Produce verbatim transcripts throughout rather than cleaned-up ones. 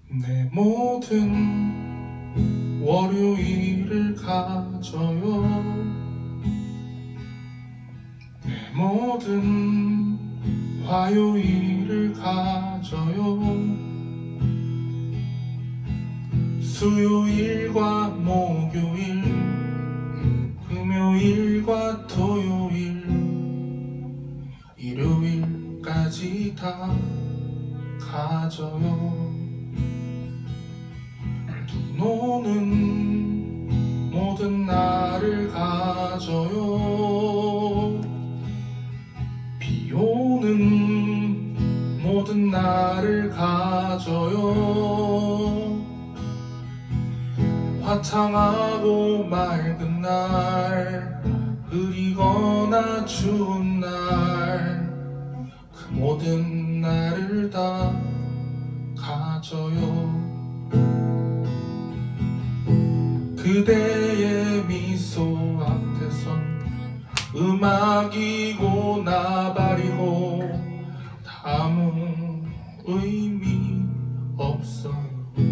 내 모든 월요일을 가져요. 내 모든 화요일을 가져요. 수요일과 목요일, 금요일과 토요일, 일요일까지 다 가져요. 눈 오는 모든 날을 가져요. 비 오는 모든 날을 가져요. 화창하고 맑은 날, 흐리거나 추운 날, 그 모든 날을 다 가져요. 그대의 미소 앞에선 음악이고 나발이고 아무 의미 없어요.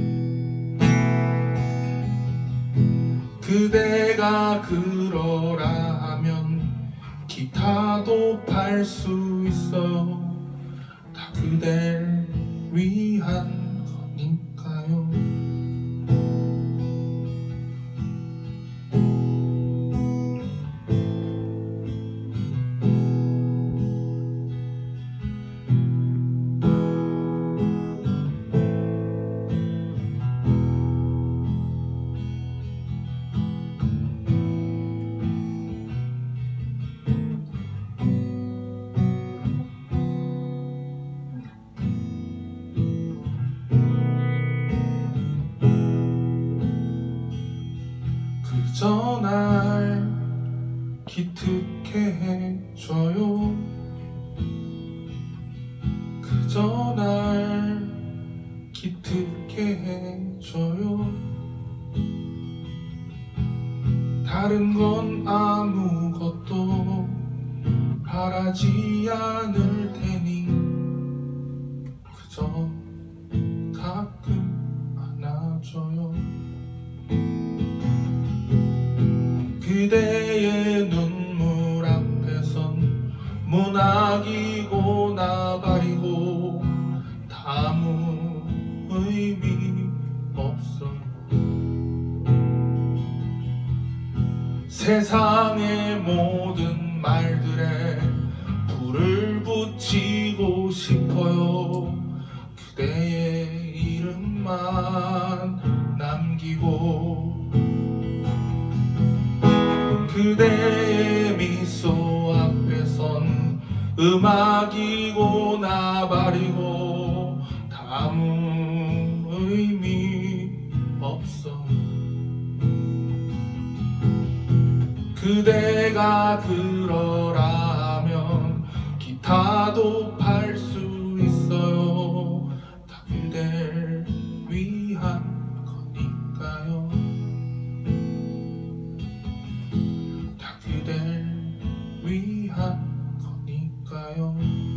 그대가 그러라 하면 기타도 팔 수 있어요. 다 그댈 위한 거니까요. 그저 날 기특해 해줘요. 그저 날 기특해 해줘요. 다른 건 아무것도 바라지 않을 테니 그저 가끔 안아줘요. 그대의 눈물 앞에선 문학이고 나발이고 아무 의미 없어요. 세상의 모든 말들에 불을 붙이고 싶어요. 그대의 이름만 남기고 그대의 미소 앞에선 음악이고 나발이고 아무 의미 없어. 그대가 그러라 하면 기타도 팔 수 있어요. 다 그댈 위한 거니까요. 다 그댈 위한 거니까요.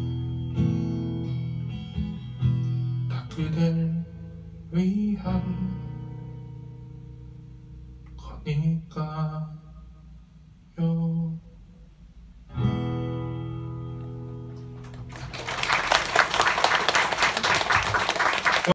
다 그댈 위한 거니까.